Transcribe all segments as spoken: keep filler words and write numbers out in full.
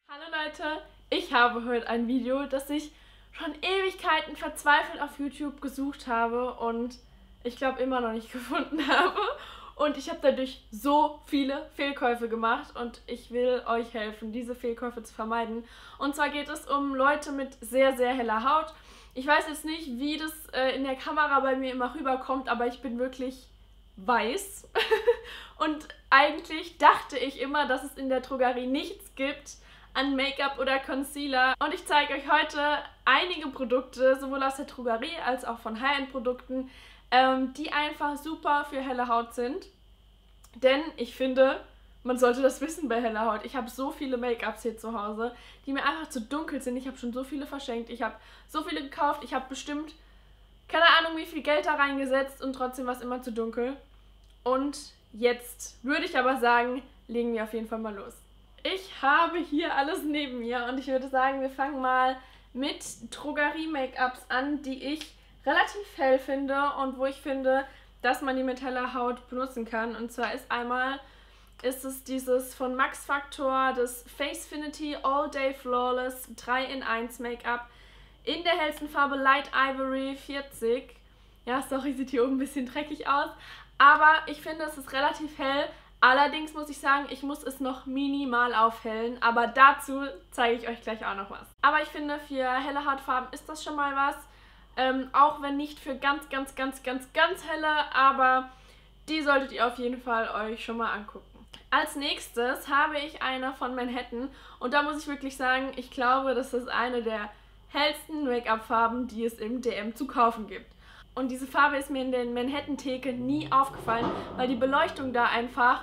Hallo Leute, ich habe heute ein Video, das ich schon Ewigkeiten verzweifelt auf YouTube gesucht habe und ich glaube immer noch nicht gefunden habe. Und ich habe dadurch so viele Fehlkäufe gemacht und ich will euch helfen, diese Fehlkäufe zu vermeiden. Und zwar geht es um Leute mit sehr, sehr heller Haut. Ich weiß jetzt nicht, wie das äh, in der Kamera bei mir immer rüberkommt, aber ich bin wirklich weiß. Und eigentlich dachte ich immer, dass es in der Drogerie nichts gibt an Make-up oder Concealer. Und ich zeige euch heute einige Produkte, sowohl aus der Drogerie als auch von High-End-Produkten, ähm, die einfach super für helle Haut sind. Denn ich finde, man sollte das wissen bei heller Haut. Ich habe so viele Make-ups hier zu Hause, die mir einfach zu dunkel sind. Ich habe schon so viele verschenkt. Ich habe so viele gekauft. Ich habe bestimmt keine Ahnung, wie viel Geld da reingesetzt und trotzdem war es immer zu dunkel. Und jetzt würde ich aber sagen, legen wir auf jeden Fall mal los. Ich habe hier alles neben mir und ich würde sagen, wir fangen mal mit Drogerie-Make-ups an, die ich relativ hell finde und wo ich finde, dass man die mit heller Haut benutzen kann. Und zwar ist einmal ist es dieses von Max Factor, das Facefinity All Day Flawless drei in eins Make-up in der hellsten Farbe Light Ivory vierzig. Ja, sorry, sieht hier oben ein bisschen dreckig aus, aber ich finde, es ist relativ hell. Allerdings muss ich sagen, ich muss es noch minimal aufhellen, aber dazu zeige ich euch gleich auch noch was. Aber ich finde, für helle Hautfarben ist das schon mal was. Ähm, auch wenn nicht für ganz, ganz, ganz, ganz, ganz helle, aber die solltet ihr auf jeden Fall euch schon mal angucken. Als nächstes habe ich eine von Manhattan und da muss ich wirklich sagen, ich glaube, das ist eine der hellsten Make-up-Farben, die es im D M zu kaufen gibt. Und diese Farbe ist mir in den Manhattan-Theken nie aufgefallen, weil die Beleuchtung da einfach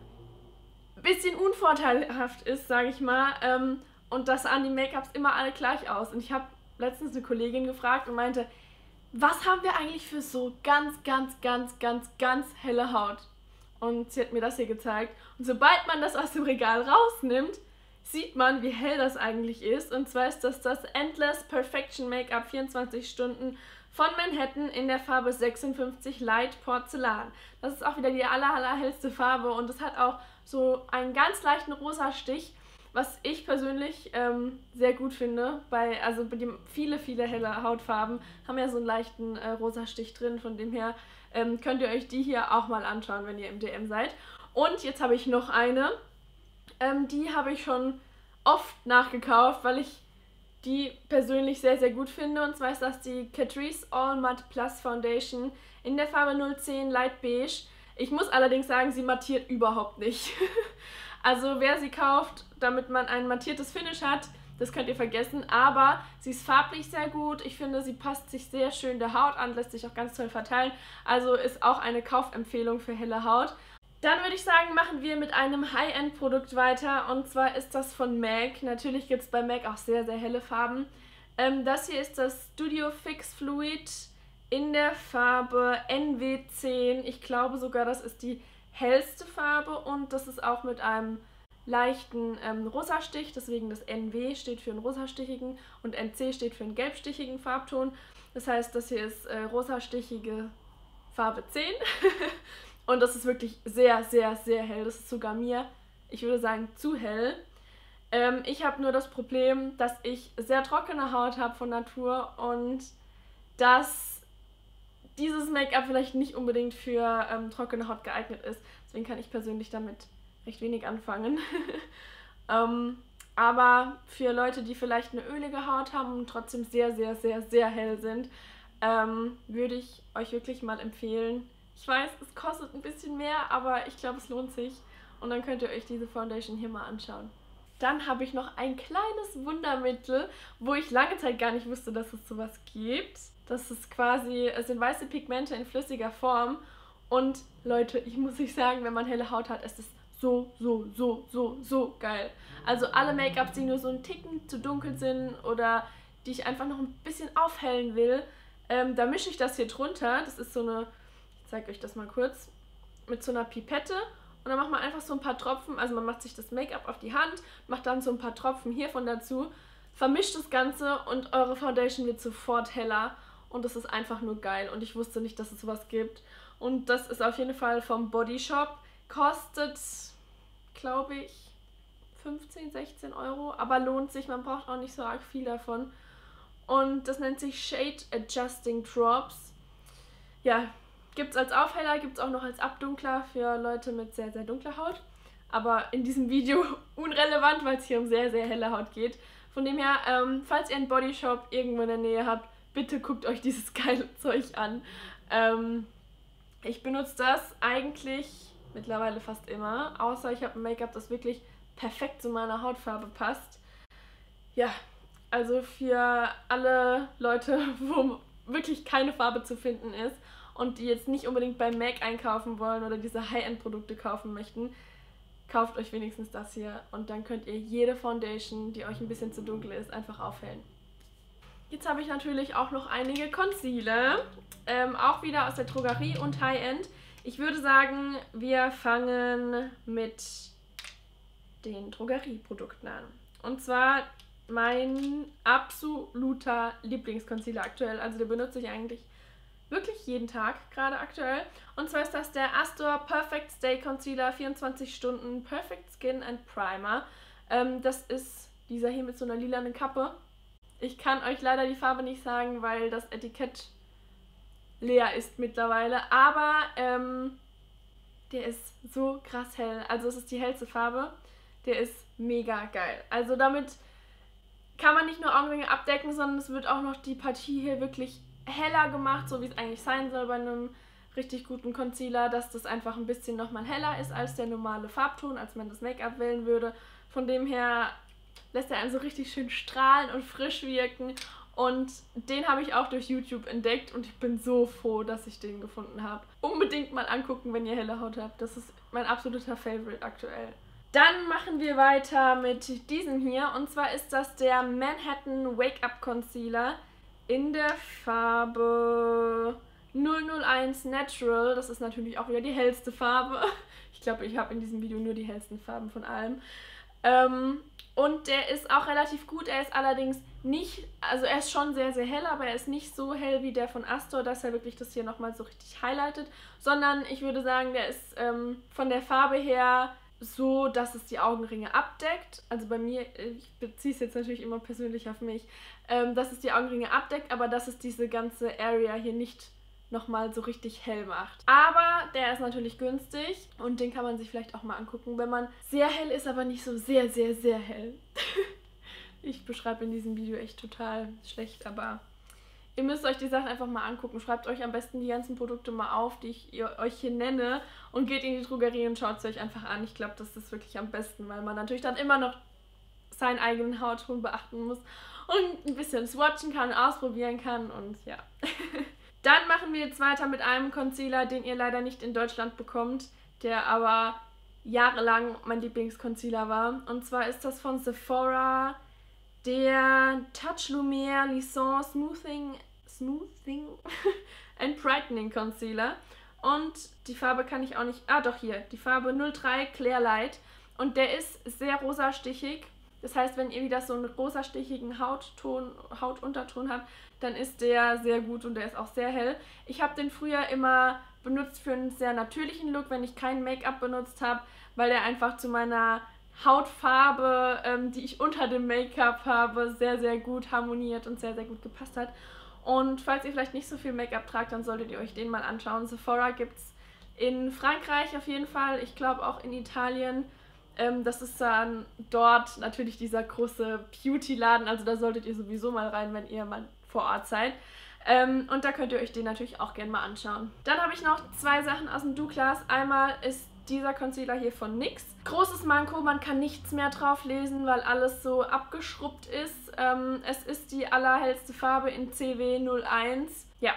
ein bisschen unvorteilhaft ist, sage ich mal. Ähm, und das sahen die Make-ups immer alle gleich aus. Und ich habe letztens eine Kollegin gefragt und meinte, was haben wir eigentlich für so ganz, ganz, ganz, ganz, ganz helle Haut? Und sie hat mir das hier gezeigt. Und sobald man das aus dem Regal rausnimmt, sieht man, wie hell das eigentlich ist. Und zwar ist das das Endless Perfection Make-up vierundzwanzig Stunden von Manhattan in der Farbe sechsundfünfzig Light Porzellan. Das ist auch wieder die aller, allerhellste Farbe und es hat auch so einen ganz leichten rosa Stich, was ich persönlich ähm, sehr gut finde. Bei, also bei die, viele, viele helle Hautfarben haben ja so einen leichten äh, rosa Stich drin, von dem her ähm, könnt ihr euch die hier auch mal anschauen, wenn ihr im D M seid. Und jetzt habe ich noch eine, ähm, die habe ich schon oft nachgekauft, weil ich die persönlich sehr, sehr gut finde. Und zwar ist das die Catrice All Matte Plus Foundation in der Farbe null zehn Light Beige. Ich muss allerdings sagen, sie mattiert überhaupt nicht. Also wer sie kauft, damit man ein mattiertes Finish hat, das könnt ihr vergessen. Aber sie ist farblich sehr gut. Ich finde, sie passt sich sehr schön der Haut an, lässt sich auch ganz toll verteilen. Also ist auch eine Kaufempfehlung für helle Haut. Dann würde ich sagen, machen wir mit einem High-End-Produkt weiter und zwar ist das von M A C. Natürlich gibt es bei M A C auch sehr, sehr helle Farben. Ähm, das hier ist das Studio Fix Fluid in der Farbe N W zehn. Ich glaube sogar, das ist die hellste Farbe und das ist auch mit einem leichten ähm, Rosastich, deswegen das N W steht für einen rosastichigen und N C steht für einen gelbstichigen Farbton. Das heißt, das hier ist äh, rosastichige Farbe zehn. Und das ist wirklich sehr, sehr, sehr hell. Das ist sogar mir, ich würde sagen, zu hell. Ähm, ich habe nur das Problem, dass ich sehr trockene Haut habe von Natur und dass dieses Make-up vielleicht nicht unbedingt für ähm, trockene Haut geeignet ist. Deswegen kann ich persönlich damit recht wenig anfangen. ähm, aber für Leute, die vielleicht eine ölige Haut haben und trotzdem sehr, sehr, sehr, sehr hell sind, ähm, würde ich euch wirklich mal empfehlen. Ich weiß, es kostet ein bisschen mehr, aber ich glaube, es lohnt sich. Und dann könnt ihr euch diese Foundation hier mal anschauen. Dann habe ich noch ein kleines Wundermittel, wo ich lange Zeit gar nicht wusste, dass es sowas gibt. Das ist quasi, es sind weiße Pigmente in flüssiger Form. Und Leute, ich muss euch sagen, wenn man helle Haut hat, ist es so, so, so, so, so geil. Also alle Make-ups, die nur so einen Ticken zu dunkel sind oder die ich einfach noch ein bisschen aufhellen will, ähm, da mische ich das hier drunter. Das ist so eine... Ich zeige euch das mal kurz, mit so einer Pipette und dann macht man einfach so ein paar Tropfen, also man macht sich das Make-up auf die Hand, macht dann so ein paar Tropfen hiervon dazu, vermischt das Ganze und eure Foundation wird sofort heller und das ist einfach nur geil und ich wusste nicht, dass es sowas gibt und das ist auf jeden Fall vom Body Shop, kostet, glaube ich, fünfzehn, sechzehn Euro, aber lohnt sich, man braucht auch nicht so arg viel davon. Und das nennt sich Shade Adjusting Drops. Ja, gibt es als Aufheller, gibt es auch noch als Abdunkler für Leute mit sehr, sehr dunkler Haut. Aber in diesem Video unrelevant, weil es hier um sehr, sehr helle Haut geht. Von dem her, ähm, falls ihr einen Bodyshop irgendwo in der Nähe habt, bitte guckt euch dieses geile Zeug an. Ähm, ich benutze das eigentlich mittlerweile fast immer, außer ich habe ein Make-up, das wirklich perfekt zu meiner Hautfarbe passt. Ja, also für alle Leute, wo wirklich keine Farbe zu finden ist und die jetzt nicht unbedingt bei M A C einkaufen wollen oder diese High-End-Produkte kaufen möchten, kauft euch wenigstens das hier und dann könnt ihr jede Foundation, die euch ein bisschen zu dunkel ist, einfach aufhellen. Jetzt habe ich natürlich auch noch einige Concealer, ähm, auch wieder aus der Drogerie und High-End. Ich würde sagen, wir fangen mit den Drogerieprodukten an. Und zwar mein absoluter Lieblingsconcealer aktuell, also den benutze ich eigentlich wirklich jeden Tag gerade aktuell. Und zwar ist das der Astor Perfect Stay Concealer vierundzwanzig Stunden Perfect Skin and Primer. Ähm, das ist dieser hier mit so einer lilanen Kappe. Ich kann euch leider die Farbe nicht sagen, weil das Etikett leer ist mittlerweile. Aber ähm, der ist so krass hell. Also es ist die hellste Farbe. Der ist mega geil. Also damit kann man nicht nur Augenringe abdecken, sondern es wird auch noch die Partie hier wirklich heller gemacht, so wie es eigentlich sein soll bei einem richtig guten Concealer, dass das einfach ein bisschen nochmal heller ist als der normale Farbton, als man das Make-up wählen würde. Von dem her lässt er einen so richtig schön strahlen und frisch wirken und den habe ich auch durch YouTube entdeckt und ich bin so froh, dass ich den gefunden habe. Unbedingt mal angucken, wenn ihr helle Haut habt. Das ist mein absoluter Favorite aktuell. Dann machen wir weiter mit diesem hier und zwar ist das der Manhattan Wake-Up Concealer in der Farbe null null eins Natural. Das ist natürlich auch wieder die hellste Farbe. Ich glaube, ich habe in diesem Video nur die hellsten Farben von allem. Ähm, und der ist auch relativ gut. Er ist allerdings nicht, also er ist schon sehr, sehr hell, aber er ist nicht so hell wie der von Astor, dass er wirklich das hier nochmal so richtig highlightet. Sondern ich würde sagen, der ist ähm, von der Farbe her so, dass es die Augenringe abdeckt. Also bei mir, ich beziehe es jetzt natürlich immer persönlich auf mich, ähm, dass es die Augenringe abdeckt, aber dass es diese ganze Area hier nicht nochmal so richtig hell macht. Aber der ist natürlich günstig und den kann man sich vielleicht auch mal angucken, wenn man sehr hell ist, aber nicht so sehr, sehr, sehr hell. Ich beschreibe in diesem Video echt total schlecht, aber ihr müsst euch die Sachen einfach mal angucken. Schreibt euch am besten die ganzen Produkte mal auf, die ich euch hier nenne und geht in die Drogerie und schaut es euch einfach an. Ich glaube, das ist wirklich am besten, weil man natürlich dann immer noch seinen eigenen Hautton beachten muss und ein bisschen swatchen kann, ausprobieren kann und ja. Dann machen wir jetzt weiter mit einem Concealer, den ihr leider nicht in Deutschland bekommt, der aber jahrelang mein Lieblingsconcealer war. Und zwar ist das von Sephora der Touch Lumiere Lissant Smoothing, Smoothing and Brightening Concealer. Und die Farbe kann ich auch nicht... Ah, doch hier. Die Farbe null drei Clear Light. Und der ist sehr rosastichig. Das heißt, wenn ihr wieder so einen rosastichigen Hautton, Hautunterton habt, dann ist der sehr gut und der ist auch sehr hell. Ich habe den früher immer benutzt für einen sehr natürlichen Look, wenn ich kein Make-up benutzt habe, weil der einfach zu meiner Hautfarbe, ähm, die ich unter dem Make-up habe, sehr, sehr gut harmoniert und sehr, sehr gut gepasst hat. Und falls ihr vielleicht nicht so viel Make-up tragt, dann solltet ihr euch den mal anschauen. Sephora gibt es in Frankreich auf jeden Fall, ich glaube auch in Italien. Ähm, das ist dann dort natürlich dieser große Beauty-Laden, also da solltet ihr sowieso mal rein, wenn ihr mal vor Ort seid. Ähm, und da könnt ihr euch den natürlich auch gerne mal anschauen. Dann habe ich noch zwei Sachen aus dem Douglas. Einmal ist dieser Concealer hier von N Y X. Großes Manko, man kann nichts mehr drauf lesen, weil alles so abgeschrubbt ist. Ähm, es ist die allerhellste Farbe in C W null eins. Ja.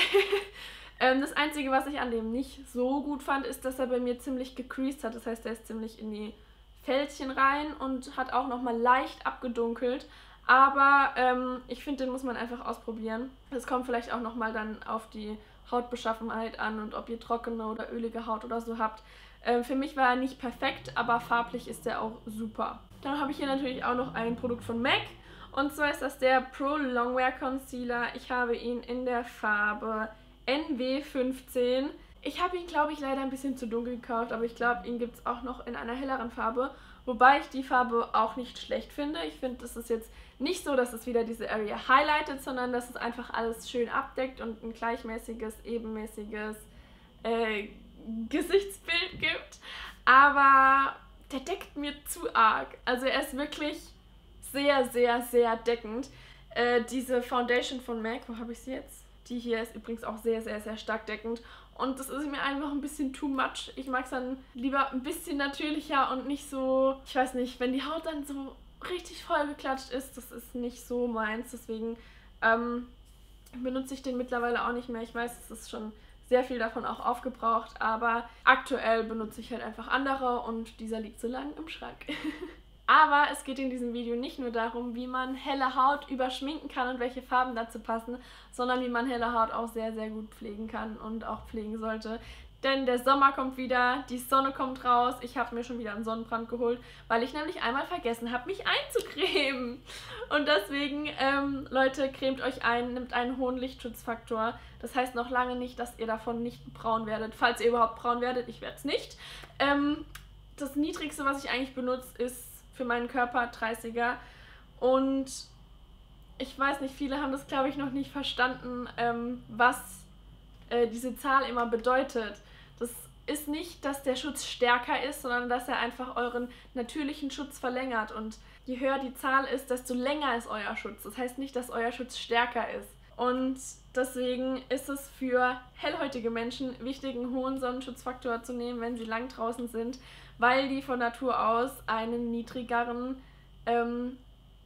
ähm, das Einzige, was ich an dem nicht so gut fand, ist, dass er bei mir ziemlich gecreased hat. Das heißt, er ist ziemlich in die Fältchen rein und hat auch nochmal leicht abgedunkelt. Aber ähm, ich finde, den muss man einfach ausprobieren. Es kommt vielleicht auch nochmal dann auf die Hautbeschaffenheit an und ob ihr trockene oder ölige Haut oder so habt. Ähm, für mich war er nicht perfekt, aber farblich ist er auch super. Dann habe ich hier natürlich auch noch ein Produkt von M A C. Und zwar ist das der Pro Longwear Concealer. Ich habe ihn in der Farbe N W fünfzehn. Ich habe ihn, glaube ich, leider ein bisschen zu dunkel gekauft, aber ich glaube, ihn gibt es auch noch in einer helleren Farbe. Wobei ich die Farbe auch nicht schlecht finde. Ich finde, es ist jetzt nicht so, dass es wieder diese Area highlightet, sondern dass es einfach alles schön abdeckt und ein gleichmäßiges, ebenmäßiges äh, Gesichtsbild gibt. Aber der deckt mir zu arg. Also er ist wirklich sehr, sehr, sehr deckend. Äh, diese Foundation von M A C, wo habe ich sie jetzt? Die hier ist übrigens auch sehr, sehr, sehr stark deckend. Und das ist mir einfach ein bisschen too much. Ich mag es dann lieber ein bisschen natürlicher und nicht so, ich weiß nicht, wenn die Haut dann so richtig voll geklatscht ist, das ist nicht so meins. Deswegen ähm, benutze ich den mittlerweile auch nicht mehr. Ich weiß, es ist schon sehr viel davon auch aufgebraucht, aber aktuell benutze ich halt einfach andere und dieser liegt so lange im Schrank. Aber es geht in diesem Video nicht nur darum, wie man helle Haut überschminken kann und welche Farben dazu passen, sondern wie man helle Haut auch sehr, sehr gut pflegen kann und auch pflegen sollte. Denn der Sommer kommt wieder, die Sonne kommt raus. Ich habe mir schon wieder einen Sonnenbrand geholt, weil ich nämlich einmal vergessen habe, mich einzucremen. Und deswegen, ähm, Leute, cremt euch ein, nimmt einen hohen Lichtschutzfaktor. Das heißt noch lange nicht, dass ihr davon nicht braun werdet. Falls ihr überhaupt braun werdet, ich werde es nicht. Ähm, das Niedrigste, was ich eigentlich benutze, ist für meinen Körper dreißiger. Und ich weiß nicht, viele haben das, glaube ich, noch nicht verstanden, ähm, was äh, diese Zahl immer bedeutet. Das ist nicht, dass der Schutz stärker ist, sondern dass er einfach euren natürlichen Schutz verlängert. Und je höher die Zahl ist, desto länger ist euer Schutz. Das heißt nicht, dass euer Schutz stärker ist. Und deswegen ist es für hellhäutige Menschen wichtig, einen hohen Sonnenschutzfaktor zu nehmen, wenn sie lang draußen sind, weil die von Natur aus einen niedrigeren ähm,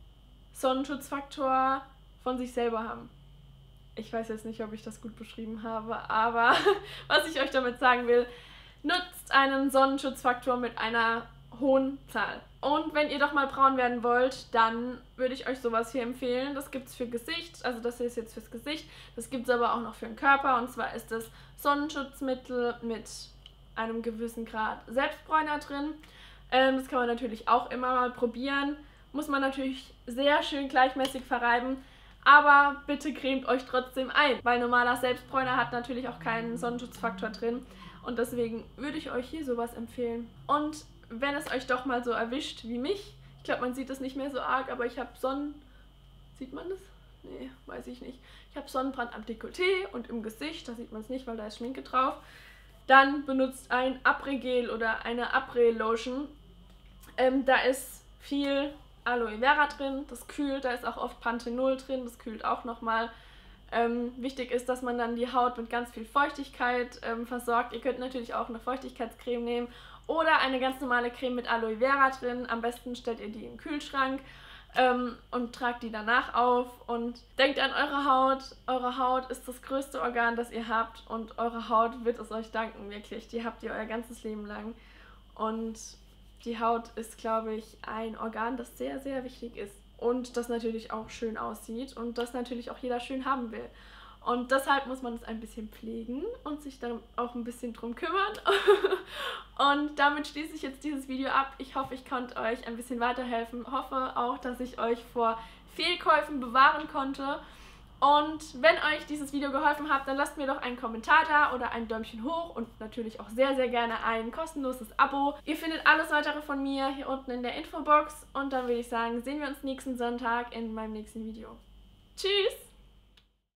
Sonnenschutzfaktor von sich selber haben. Ich weiß jetzt nicht, ob ich das gut beschrieben habe, aber was ich euch damit sagen will, nutzt einen Sonnenschutzfaktor mit einer hohen Zahl. Und wenn ihr doch mal braun werden wollt, dann würde ich euch sowas hier empfehlen. Das gibt es für Gesicht, also das hier ist jetzt fürs Gesicht. Das gibt es aber auch noch für den Körper. Und zwar ist das Sonnenschutzmittel mit einem gewissen Grad Selbstbräuner drin. Ähm, das kann man natürlich auch immer mal probieren. Muss man natürlich sehr schön gleichmäßig verreiben. Aber bitte cremt euch trotzdem ein, weil normaler Selbstbräuner hat natürlich auch keinen Sonnenschutzfaktor drin. Und deswegen würde ich euch hier sowas empfehlen. Und wenn es euch doch mal so erwischt wie mich, ich glaube, man sieht das nicht mehr so arg, aber ich habe Sonnen... Sieht man das? Nee, weiß ich nicht. Ich habe Sonnenbrand am Dekolleté und im Gesicht, da sieht man es nicht, weil da ist Schminke drauf. Dann benutzt ein Après-Gel oder eine Après-Lotion. Ähm, da ist viel Aloe Vera drin, das kühlt, da ist auch oft Panthenol drin, das kühlt auch nochmal. Ähm, wichtig ist, dass man dann die Haut mit ganz viel Feuchtigkeit ähm, versorgt. Ihr könnt natürlich auch eine Feuchtigkeitscreme nehmen oder eine ganz normale Creme mit Aloe Vera drin. Am besten stellt ihr die in den Kühlschrank ähm, und tragt die danach auf. Und denkt an eure Haut. Eure Haut ist das größte Organ, das ihr habt, und eure Haut wird es euch danken, wirklich. Die habt ihr euer ganzes Leben lang. Und die Haut ist, glaube ich, ein Organ, das sehr, sehr wichtig ist. Und das natürlich auch schön aussieht und das natürlich auch jeder schön haben will. Und deshalb muss man es ein bisschen pflegen und sich dann auch ein bisschen drum kümmern. Und damit schließe ich jetzt dieses Video ab. Ich hoffe, ich konnte euch ein bisschen weiterhelfen. Hoffe auch, dass ich euch vor Fehlkäufen bewahren konnte. Und wenn euch dieses Video geholfen hat, dann lasst mir doch einen Kommentar da oder ein Däumchen hoch und natürlich auch sehr, sehr gerne ein kostenloses Abo. Ihr findet alles weitere von mir hier unten in der Infobox und dann würde ich sagen, sehen wir uns nächsten Sonntag in meinem nächsten Video. Tschüss!